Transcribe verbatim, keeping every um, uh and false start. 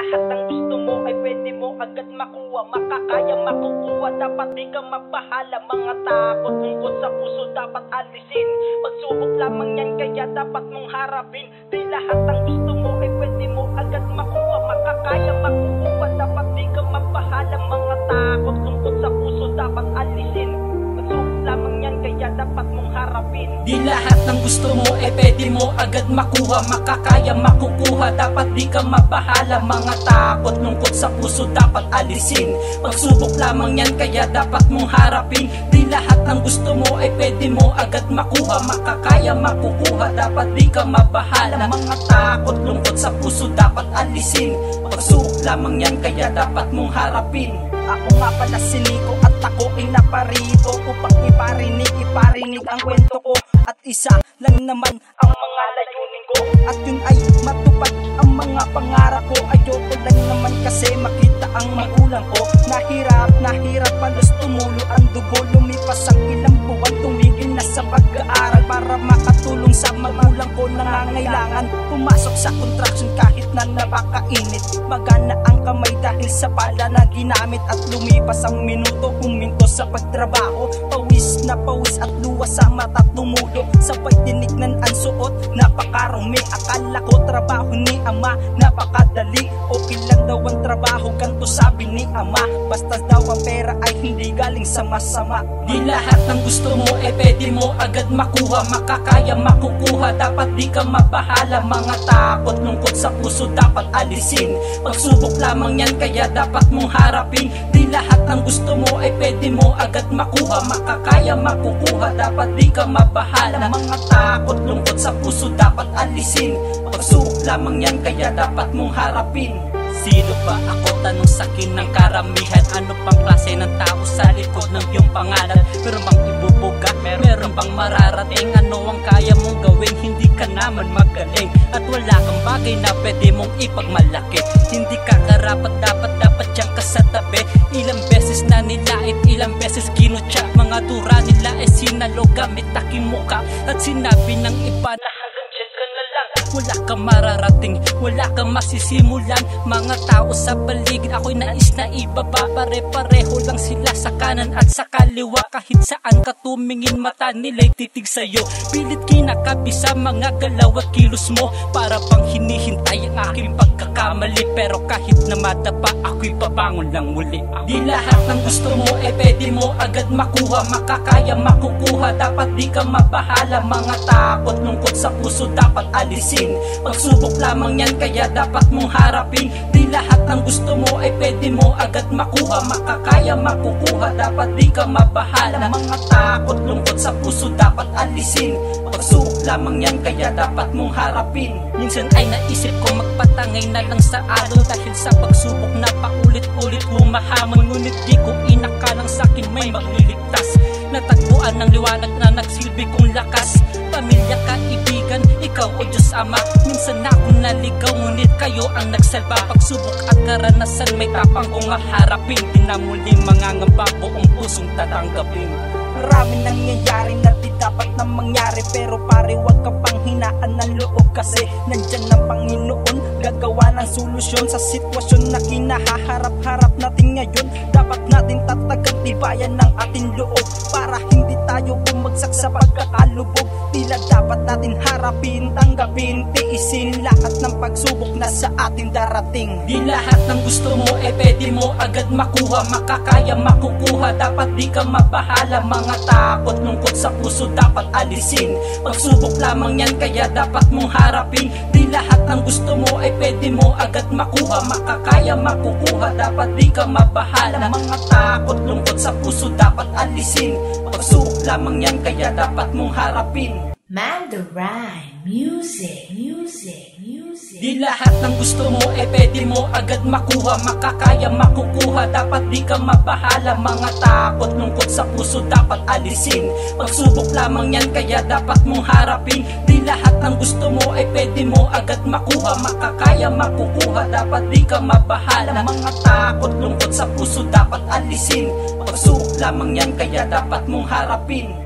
lahat ng gusto mo ay pwede mo agad makuha. Makakaya makukuha, dapat di ka mabahala. Mga takot, lungkot sa puso dapat alisin. Pagsubok lamang yan kaya dapat mong harapin. Di lahat ng gusto mo ay pwede mo agad makuha. Makakaya makukuha, dapat di ka mabahala. Mga takot, lungkot sa puso dapat alisin. Pagsubok lamang yan kaya dapat mong harapin. Di lahat ng gusto mo ay pwede mo agad makuha. Makakaya makukuha, dapat di ka mabahala. Mga takot, lungkot sa puso dapat alisin. Pagsubok lamang yan kaya dapat mong harapin. Di lahat ng gusto mo ay pwede mo agad makuha. Makakaya makukuha, dapat di ka mabahala. Mga takot, lungkot sa puso dapat alisin. Pagsubok lamang yan kaya dapat mong harapin. Ako nga pala si Nico at ako ay naparito upang iparinig, iparinig ang kwento ko. At isa lang naman ang mga layunin ko, at yun ay matupad ang mga pangarap ko. Ayoko lang naman kasi makita ang magulang ko nahirap, nahirap palos tumulo ang dugo. Lumipas ang ilang buwan, tumigil na sa pag-aaral para makatulong sa magulang ko nangangailangan. Pumasok sa construction kahit na napakainit, magana ang kamay dahil sa pala na ginamit. At lumipas ang minuto, huminto sa pagtrabaho. Pawis na pawis at luwa sa mata tumulo. Sabay tinignan ang suot, napakarumi. Akala ko trabaho ni ama, napakadali. Okay lang daw ang trabaho, ganto sabi ni ama. Basta daw ang pera ay hindi galing sa masama. Di lahat ng gusto mo ay pwede mo agad makuha. Makakaya makukuha, dapat di ka mabahala. Mga takot, lungkot sa puso dapat alisin. Pagsubok lamang yan kaya dapat mong harapin. Di lahat ng gusto mo ay pwede mo agad makuha. Makakaya makukuha, dapat di ka mabahala. Mga takot, lungkot sa puso dapat alisin. Pagsubok lamang yan kaya dapat mong harapin. Sino ba ako? Tanong sakin ng karamihan. Ano bang klase ng tao sa likod ng iyong pangalan? Meron bang ibubuga? Meron bang mararating? Ano ang kaya mong gawin? Hindi ka naman magaling. At wala kang bagay na pwede mong ipagmalaki. Hindi ka karapat, dapat dapat dyan ka sa tabi. Ilang beses na nilait, ilang beses kinutya. Mga tura nila ay sinalo gamit taking muka. At sinabi ng iba na hanggang dyan ka na lang. Wala kang mararating, wala kang masisimulan. Mga tao sa paligid ako'y nais na ibaba. Pare-pareho lang sila sa kanan at sa kaliwa. Kahit saan ka tumingin, mata nila'y titig sa'yo. Pilit kinakabi sa mga galaw at kilos mo, para bang hinihintay ang aking pagkakamali. Pero kahit na madapa, ako'y babangon lang muli. Di lahat ng gusto mo ay pwede mo agad makuha. Makakaya makukuha, dapat di ka mabahala. Mga takot, lungkot sa puso dapat alisin. Pagsubok lamang yan kaya dapat mong harapin. Di lahat ng gusto mo ay pwede mo agad makuha. Makakaya makukuha, dapat di ka mabahala. Mga takot, lungkot sa puso dapat alisin. Pagsubok lamang yan kaya dapat mong harapin. Minsan ay naisip ko magpatangay na lang sa araw, dahil sa pagsubok na paulit-ulit humahamon. Ngunit di ko inakalang sa'kin may magliligtas. Natagpuan ng liwanag na nagsilbi kong lakas. Pamilya, kaibigan, ikaw o Diyos Ama. Minsan na akong naligaw, ngunit kayo ang nagsalba. Pagsubok at karanasan may tapang kong haharapin. Di na muli mangangamba, buong pusong tatanggapin. Maraming nangyayari na di dapat na mangyari, pero pare wag ka pang hinaan ng loob. Kasi nandyan ang Panginoon, gagawa ng solusyon sa sitwasyon na kinahaharap-harap natin ngayon. Dapat natin tatagatibayan ng ating loob para hindi tayo bumagsak sa pagkakalubog. Tila dapat natin harapin, tanggapin, tiisin lahat ng pagsubok na sa ating darating. Di lahat ng gusto mo ay pwede mo agad makuha. Makakaya makukuha, dapat di ka mabahala. Mga takot, lungkot sa puso dapat alisin. Pagsubok lamang yan kaya dapat mong harapin. Di lahat ng gusto mo ay pwede mo agad makuha. Makakaya makukuha, dapat di ka mabahala. Mga takot, lungkot sa puso dapat alisin. Pagsubok lamang yan kaya dapat mong harapin. Man the Rhyme, music, music, music. Di lahat ng gusto mo ay pwede mo agad makuha. Makakaya makukuha, dapat di ka mabahala. Mga takot, lungkot sa puso dapat alisin. Pagsubok lamang yan kaya dapat mong harapin. Di lahat ng gusto mo ay pwede mo agad makuha. Makakaya makukuha, dapat di ka mabahala. Mga takot, lungkot sa puso dapat alisin. Pagsubok lamang yan kaya dapat mong harapin.